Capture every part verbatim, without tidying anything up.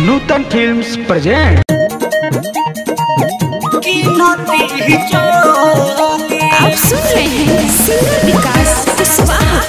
नूतन films present. आप सुन रहे हैं सिंगर विकास कुशवाहा।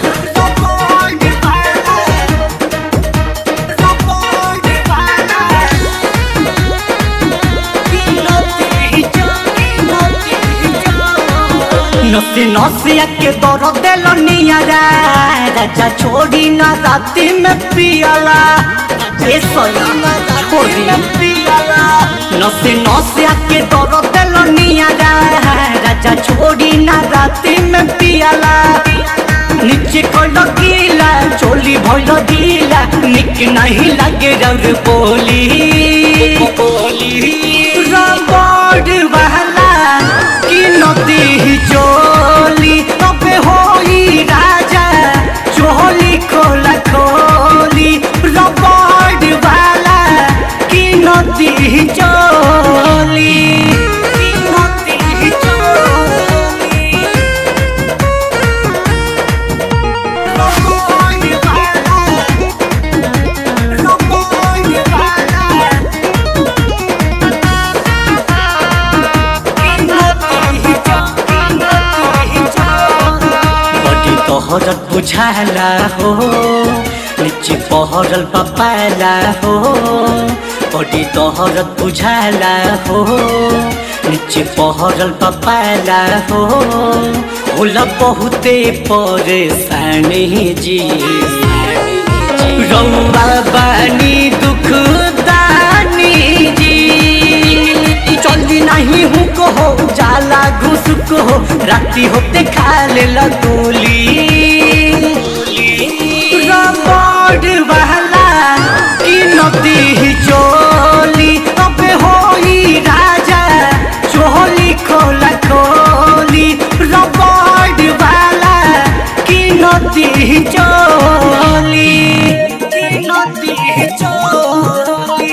नसी नसिया के दर देलो नियारा राजा छोड़ी ना राती में पियाला ए सोना छोड़ी ना पियाला। नसी नसिया के दर देलो नियारा राजा छोड़ी ना राती में पियाला। नीचे कोलो गीला चोली भइलो ढीला निक नहीं लगे रंग बोली बोली रबड़ वाला की नदी चोली तबे होई राजा चोली खोला खोली रबड़ वाला की नदी चोली की नदी चोली रबड़ वाला रबड़ वाला तोहरत बुझाला हो नीचे पहरल पपाला हो बड़ी तोहरत बुझाला हो नीचे पहरल पपाला हो होला बहुते परेशानी जी रौआ बानी दुख दानी जी चली नहीं हूँ कहो जाला घुस कहो राती होते खा ले लगोली रबड़ वाला की नदी चोली तबे होई राजा चोली खोला खोली रबड़ वाला की नदी चोली की नदी चोली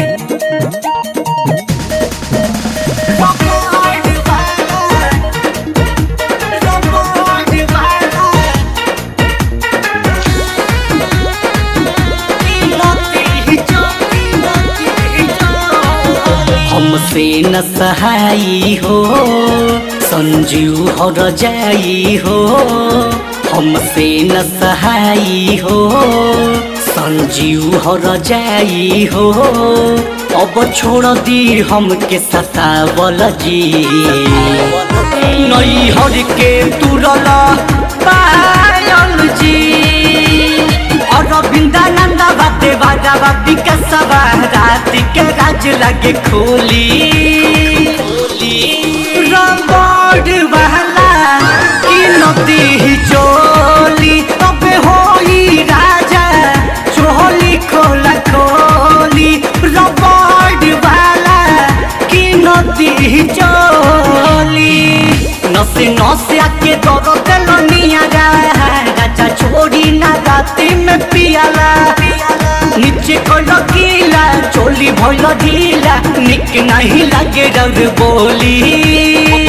हमसे न सहाई हो संजीव हर जाई हो हमसे न सहाई हो संजीव हर जाई हो अब छोड़ दी हमके सतावल जी नई हर के तुरल पायल जी अरविंदानंदा बाते बाजा बाबी का सवा राती के राज लगे खोली रबड़ वाला की नदी चोली तबे होई राजा चोली खोला खोली रबड़ वाला की नदी चोली नसे नसे आके दर देलो नियारा राजा छोड़ी ना राती में पियाला। नीचे कोलो गीला चोली भइलो ढीला निक नहीं लगे रंग बोली